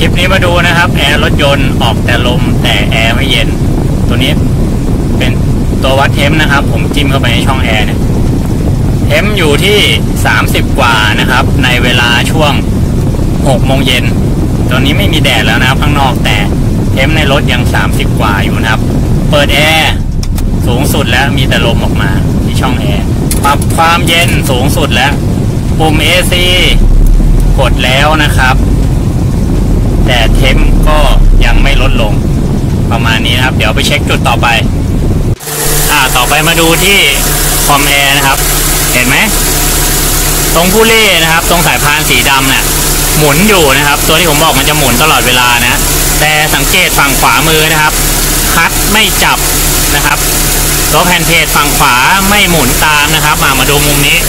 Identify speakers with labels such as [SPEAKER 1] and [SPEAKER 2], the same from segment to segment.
[SPEAKER 1] ลิปนี้มาดูนะครับแอร์รถยนต์ออกแต่ลมแต่แอร์ไม่เย็นตัวนี้เป็นตัววัดเทมนะครับผมจิ้มเข้าไปในช่องแอร์เนี่ยเทมอยู่ที่30กว่านะครับในเวลาช่วง6 โมงเย็นตอนนี้ไม่มีแดดแล้วนะครับข้างนอกแต่เทมในรถยัง30กว่าอยู่นะครับเปิดแอร์สูงสุดแล้วมีแต่ลมออกมาที่ช่องแอร์ปรับความเย็นสูงสุดแล้วปุ่ม AC กดแล้วนะครับแต่เทมก็ยังไม่ลดลงประมาณนี้นะครับเดี๋ยวไปเช็คจุดต่อไปต่อไปมาดูที่คอมแอร์นะครับเห็นไหมตรงผู้เล่นะครับตรงสายพานสีดำเนี่ยหมุนอยู่นะครับตัวที่ผมบอกมันจะหมุนตลอดเวลานะแต่สังเกตฝั่งขวามือนะครับคัทไม่จับนะครับตัวแผ่นเพจฝั่งขวาไม่หมุนตามนะครับมาดูมุมนี้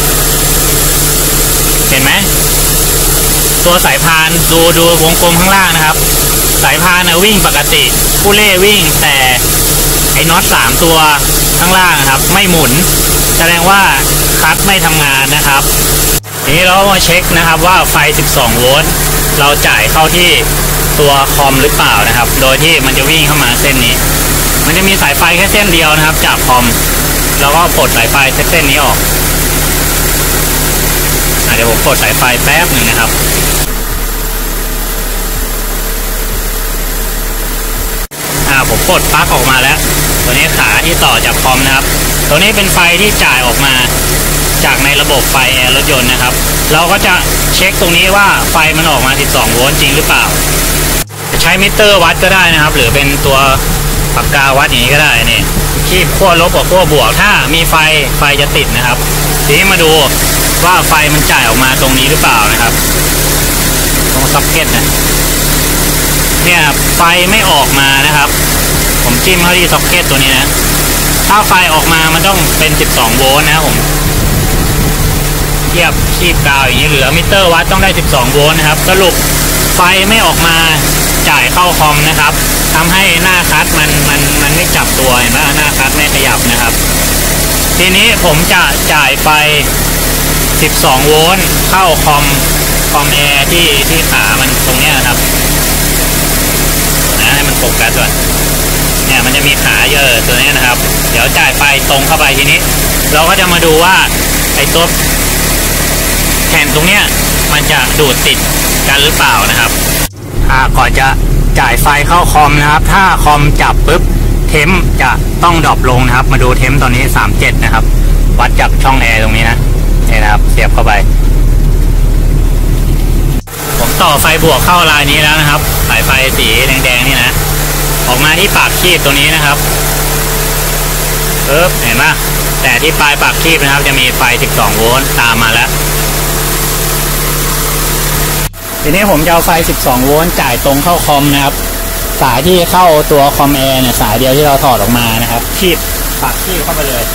[SPEAKER 1] เห็นไหมตัวสายพานดูวงกลมข้างล่างนะครับสายพานวิ่งปกติผู้เล่วิ่งแต่ไอ้น็อต3ตัวข้างล่างนะครับไม่หมุนแสดงว่าคัทไม่ทำงานนะครับทีนี้เรามาเช็คนะครับว่าไฟ12 โวลต์เราจ่ายเข้าที่ตัวคอมหรือเปล่านะครับโดยที่มันจะวิ่งเข้ามาเส้นนี้มันจะมีสายไฟแค่เส้นเดียวนะครับจากคอมแล้วก็ปลดสายไฟเส้นนี้ออกเดี๋ยวผมกดสายไฟแป๊บหนึ่งนะครับผมกดปลั๊กออกมาแล้วตัวนี้ขาที่ต่อจากคอมนะครับตัวนี้เป็นไฟที่จ่ายออกมาจากในระบบไฟแอร์รถยนต์นะครับเราก็จะเช็คตรงนี้ว่าไฟมันออกมา12 โวลต์จริงหรือเปล่าจะใช้มิเตอร์วัดก็ได้นะครับหรือเป็นตัวปากกาวัดอย่างนี้ก็ได้นี่คีบขั้วลบกับขั้วบวกถ้ามีไฟจะติดนะครับทีนี้มาดูว่าไฟมันจ่ายออกมาตรงนี้หรือเปล่านะครับตรงซ็อกเก็ตเนี่ยไฟไม่ออกมานะครับผมจิ้มเข้าที่ซ็อกเก็ตตัวนี้นะถ้าไฟออกมามันต้องเป็น12 โวลต์นะครับผมเทียบคีบกาวอย่างนี้เหลือมิเตอร์วัดต้องได้12 โวลต์นะครับสรุปไฟไม่ออกมาจ่ายเข้าคอมนะครับทำให้หน้าคัทมันไม่จับตัวเห็นไหมหน้าคัทไม่ขยับนะครับทีนี้ผมจะจ่ายไฟ12 โวลต์เข้าคอมแอร์ที่ขามันตรงนี้นะครับให้มันโฟกัสก่อนเนี่ยมันจะมีขาเยอะตัวนี้นะครับเดี๋ยวจ่ายไฟตรงเข้าไปทีนี้เราก็จะมาดูว่าไอ้ตัวแผ่นตรงเนี้ยมันจะดูดติดกันหรือเปล่านะครับก่อนจะจ่ายไฟเข้าคอมนะครับถ้าคอมจับปุ๊บเทมจะต้องดรอปลงนะครับมาดูเทมตอนนี้37นะครับวัดจากช่องแอร์ตรงนี้นะนี่นะครับเสียบเข้าไปผมต่อไฟบวกเข้าลายนี้แล้วนะครับสายไฟสีแดงๆนี่นะออกมาที่ปากคีบตัวนี้นะครับเห็นไหมแต่ที่ปลายปากคีบนะครับจะมีไฟ12 โวลต์ตามมาแล้วทีนี้ผมจะเอาไฟ12 โวลต์จ่ายตรงเข้าคอมนะครับสายที่เข้าตัวคอมแอร์เนี่ยสายเดียวที่เราถอดออกมานะครับคีบปากคีบเข้าไปเลย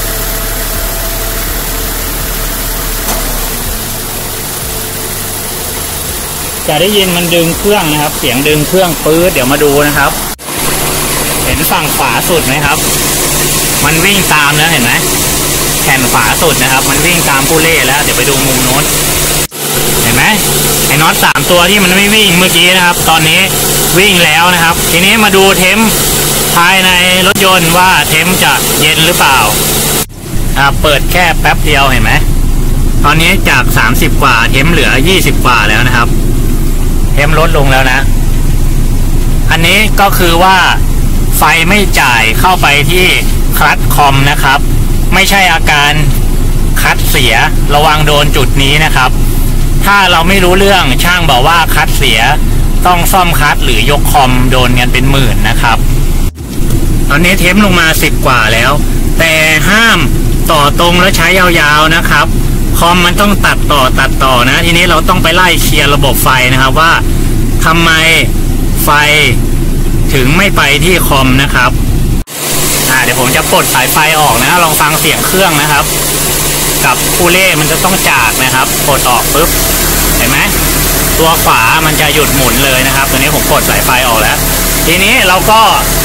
[SPEAKER 1] จะได้ยินมันดึงเครื่องนะครับเสียงดึงเครื่องปื๊ดเดี๋ยวมาดูนะครับเห็นฝั่งขวาสุดไหมครับมันวิ่งตามแล้วเห็นไหมแผ่นขวาสุดนะครับมันวิ่งตามผู้เล่แล้วเดี๋ยวไปดูมุมโน้นเห็นไหมไอ้น็อต3ตัวที่มันไม่วิ่งเมื่อกี้นะครับตอนนี้วิ่งแล้วนะครับทีนี้มาดูเทมภายในรถยนต์ว่าเทมจะเย็นหรือเปล่าเปิดแค่แป๊บเดียวเห็นไหมตอนนี้จาก30 กว่าเทมเหลือ20 กว่าแล้วนะครับเทมลดลงแล้วนะอันนี้ก็คือว่าไฟไม่จ่ายเข้าไปที่คลัตช์คอมนะครับไม่ใช่อาการคลัตช์เสียระวังโดนจุดนี้นะครับถ้าเราไม่รู้เรื่องช่างบอกว่าคลัตช์เสียต้องซ่อมคลัตช์หรือยกคอมโดนกันเป็นหมื่นนะครับตอนนี้เทมลงมา10 กว่าแล้วแต่ห้ามต่อตรงแล้วใช้ยาวๆนะครับคอมมันต้องตัดต่อนะทีนี้เราต้องไปไล่เคลียร์ระบบไฟนะครับว่าทำไมไฟถึงไม่ไปที่คอมนะครับเดี๋ยวผมจะปลดสายไฟออกนะลองฟังเสียงเครื่องนะครับกับคูเล่มันจะต้องจากนะครับปลดออกปุ๊บเห็นไหมตัวขวามันจะหยุดหมุนเลยนะครับตอนนี้ผมปลดสายไฟออกแล้วทีนี้เราก็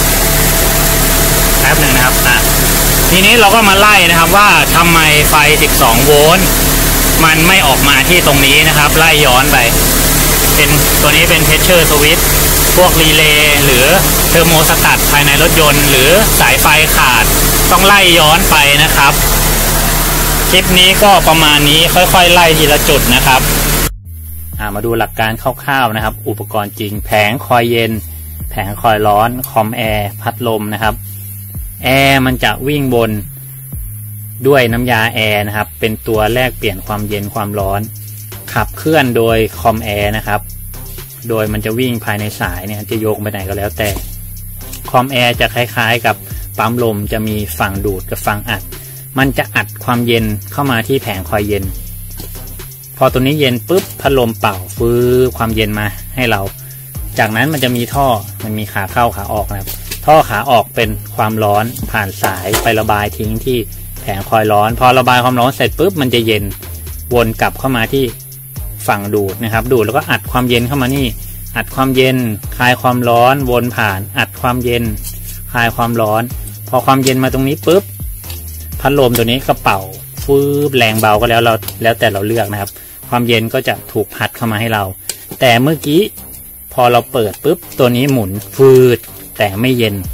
[SPEAKER 1] แป๊บหนึ่งนะครับทีนี้เราก็มาไล่นะครับว่าทำไมไฟ12 โวลต์มันไม่ออกมาที่ตรงนี้นะครับไล่ย้อนไปเป็นตัวนี้เป็นเพชเชอร์สวิตช์พวกรีเลย์หรือเทอร์โมสตัตภายในรถยนต์หรือสายไฟขาดต้องไล่ย้อนไปนะครับคลิปนี้ก็ประมาณนี้ค่อยๆไล่ทีละจุดนะครับมาดูหลักการคร่าวๆนะครับอุปกรณ์จริงแผงคอยเย็นแผงคอยร้อนคอมแอร์พัดลมนะครับแอร์มันจะวิ่งบนด้วยน้ำยาแอร์นะครับเป็นตัวแลกเปลี่ยนความเย็นความร้อนขับเคลื่อนโดยคอมแอร์นะครับโดยมันจะวิ่งภายในสายเนี่ยจะโยกไปไหนก็แล้วแต่คอมแอร์จะคล้ายๆกับปั๊มลมจะมีฝั่งดูดกับฝั่งอัดมันจะอัดความเย็นเข้ามาที่แผงคอยเย็นพอตัวนี้เย็นปุ๊บพัดลมเป่าฟื้นความเย็นมาให้เราจากนั้นมันจะมีท่อมันมีขาเข้าขาออกนะครับท่อขาออกเป็นความร้อนผ่านสายไประบายทิ้งที่แผงคอยร้อนพอระบายความร้อนเสร็จปุ๊บมันจะเย็นวนกลับเข้ามาที่ฝั่งดูดนะครับดูดแล้วก็อัดความเย็นเข้ามานี่อัดความเย็นคลายความร้อนวนผ่านอัดความเย็นคลายความร้อนพอความเย็นมาตรงนี้ปุ๊บพัดลมตัวนี้ก็เป่าฟืบแรงเบาก็แล้วแต่เราเลือกนะครับความเย็นก็จะถูกพัดเข้ามาให้เราแต่เมื่อกี้พอเราเปิดปุ๊บตัวนี้หมุนฟืดแต่ไม่เย็น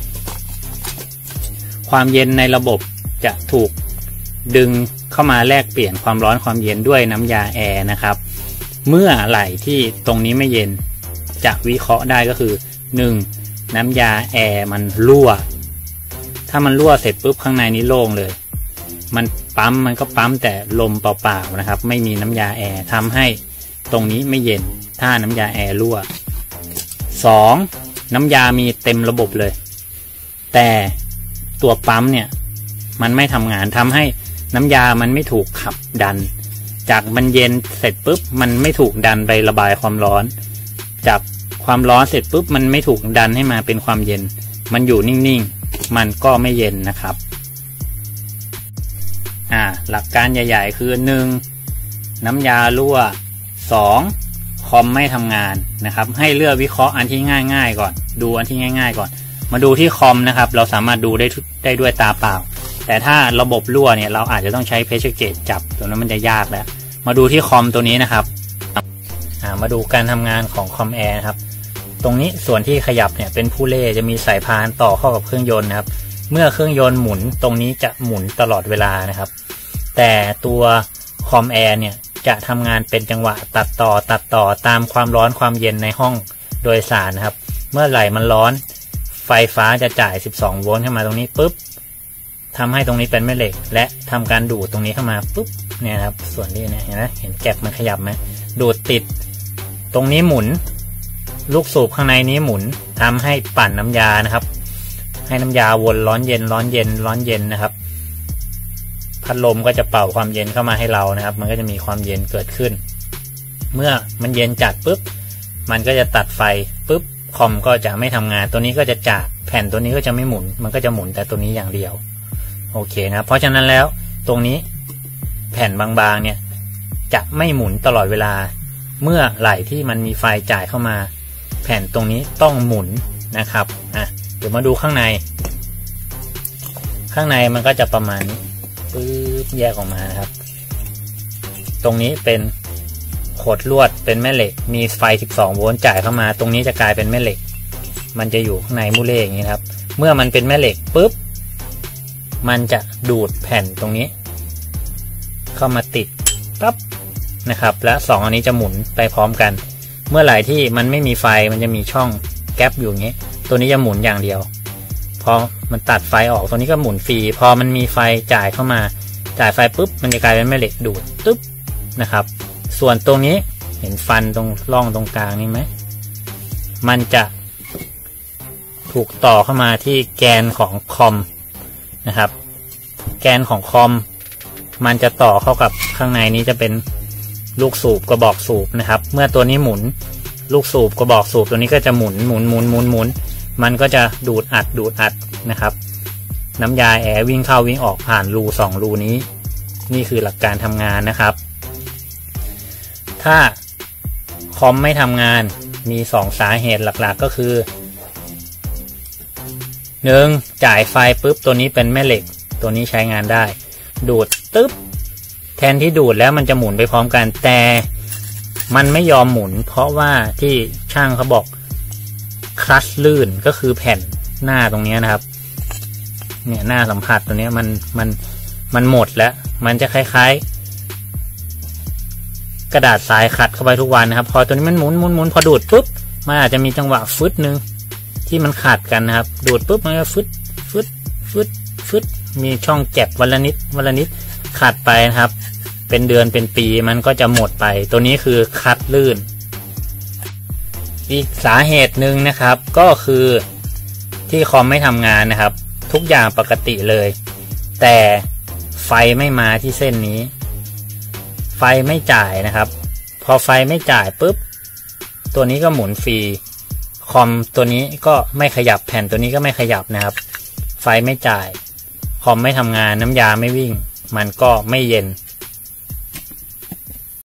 [SPEAKER 1] ความเย็นในระบบจะถูกดึงเข้ามาแลกเปลี่ยนความร้อนความเย็นด้วยน้ำยาแอร์นะครับเมื่อไหร่ที่ตรงนี้ไม่เย็นจะวิเคราะห์ได้ก็คือ 1. น้ำยาแอร์มันรั่วถ้ามันรั่วเสร็จปุ๊บข้างในนี้โล่งเลยมันก็ปั๊มแต่ลมเปล่าๆนะครับไม่มีน้ำยาแอร์ทำให้ตรงนี้ไม่เย็นถ้าน้ำยาแอร์รั่ว 2. น้ำยามีเต็มระบบเลยแต่ตัวปั๊มเนี่ยมันไม่ทำงานทำให้น้ำยามันไม่ถูกขับดันจากมันเย็นเสร็จปุ๊บมันไม่ถูกดันไประบายความร้อนจากความร้อนเสร็จปุ๊บมันไม่ถูกดันให้มาเป็นความเย็นมันอยู่นิ่งๆมันก็ไม่เย็นนะครับหลักการใหญ่ๆคือ 1. น้ำยารั่ว 2. คอมไม่ทำงานนะครับให้เลือกวิเคราะห์อันที่ง่ายๆก่อนดูอันที่ง่ายๆก่อนมาดูที่คอมนะครับเราสามารถดูได้ด้วยตาเปล่าแต่ถ้าระบบรั่วเนี่ยเราอาจจะต้องใช้เพชรเกจจับตัวนั้นมันจะยากแล้วมาดูที่คอมตัวนี้นะครับมาดูการทำงานของคอมแอร์ครับตรงนี้ส่วนที่ขยับเนี่ยเป็นผู้เล่จะมีสายพานต่อเข้ากับเครื่องยนต์นะครับเมื่อเครื่องยนต์หมุนตรงนี้จะหมุนตลอดเวลานะครับแต่ตัวคอมแอร์เนี่ยจะทำงานเป็นจังหวะตัดต่อตามความร้อนความเย็นในห้องโดยสารนะครับเมื่อไหร่มันร้อนไฟฟ้าจะจ่าย12โวลต์เข้ามาตรงนี้ปุ๊บทำให้ตรงนี้เป็นแม่เหล็กและทำการดูดตรงนี้เข้ามาปุ๊บเนี่ยครับส่วนนี้เนี่ยเห็นแก็บมันขยับไหมดูดติดตรงนี้หมุนลูกสูบข้างในนี้หมุนทำให้ปั่นน้ำยานะครับให้น้ำยาวนร้อนเย็นนะครับพัดลมก็จะเป่าความเย็นเข้ามาให้เรานะครับมันก็จะมีความเย็นเกิดขึ้นเมื่อมันเย็นจัดปุ๊บมันก็จะตัดไฟปุ๊บคอมก็จะไม่ทำงานตัวนี้ก็จะจากแผ่นตัวนี้ก็จะไม่หมุนมันก็จะหมุนแต่ตัวนี้อย่างเดียวโอเคนะเพราะฉะนั้นแล้วตรงนี้แผ่นบางๆเนี่ยจะไม่หมุนตลอดเวลาเมื่อไหร่ที่มันมีไฟจ่ายเข้ามาแผ่นตรงนี้ต้องหมุนนะครับเดี๋ยวมาดูข้างในมันก็จะประมาณนี้ปึ๊บแยกออกมานะครับตรงนี้เป็นโคดลวดเป็นแม่เหล็กมีไฟ12โวลต์จ่ายเข้ามาตรงนี้จะกลายเป็นแม่เหล็กมันจะอยู่ข้างในมูเล่อย่างนี้ครับเมื่อมันเป็นแม่เหล็กปุ๊บมันจะดูดแผ่นตรงนี้เข้ามาติดปั๊บนะครับและ2อันนี้จะหมุนไปพร้อมกันเมื่อไหร่ที่มันไม่มีไฟมันจะมีช่องแก๊ปอยู่อย่างนี้ตัวนี้จะหมุนอย่างเดียวพอมันตัดไฟออกตัวนี้ก็หมุนฟรีพอมันมีไฟจ่ายเข้ามาจ่ายไฟปุ๊บมันจะกลายเป็นแม่เหล็กดูดตึ๊บนะครับส่วนตรงนี้เห็นฟันตรงร่องตรงกลางนี่ไหมมันจะถูกต่อเข้ามาที่แกนของคอมนะครับแกนของคอมมันจะต่อเข้ากับข้างในนี้จะเป็นลูกสูบกระบอกสูบนะครับเมื่อตัวนี้หมุนลูกสูบกระบอกสูบตัวนี้ก็จะหมุนมันก็จะดูดอัดนะครับน้ำยาแอร์วิ่งเข้าวิ่งออกผ่านรู2รูนี้นี่คือหลักการทำงานนะครับถ้าคอมไม่ทำงานมี2สาเหตุหลักๆก็คือ 1. จ่ายไฟปุ๊บตัวนี้เป็นแม่เหล็กตัวนี้ใช้งานได้ดูดตึ๊บแทนที่ดูดแล้วมันจะหมุนไปพร้อมกันแต่มันไม่ยอมหมุนเพราะว่าที่ช่างเขาบอกคลัตช์ลื่นก็คือแผ่นหน้าตรงนี้นะครับเนี่ยหน้าสัมผัสตัวนี้มันหมดแล้วมันจะคล้ายๆกระดาษทรายขัดเข้าไปทุกวันนะครับพอตัวนี้มันหมุนพอดูดปุ๊บมันอาจจะมีจังหวะฟึดนึงที่มันขัดกันนะครับดูดปุ๊บมันก็ฟึดมีช่องแก็บวันละนิดขัดไปนะครับเป็นเดือนเป็นปีมันก็จะหมดไปตัวนี้คือคลัตช์ลื่นอีกสาเหตุหนึ่งนะครับก็คือที่คอมไม่ทำงานนะครับทุกอย่างปกติเลยแต่ไฟไม่มาที่เส้นนี้ไฟไม่จ่ายนะครับพอไฟไม่จ่ายปุ๊บตัวนี้ก็หมุนฟรีคอมตัวนี้ก็ไม่ขยับแผ่นตัวนี้ก็ไม่ขยับนะครับไฟไม่จ่ายคอมไม่ทำงานน้ำยาไม่วิ่งมันก็ไม่เย็น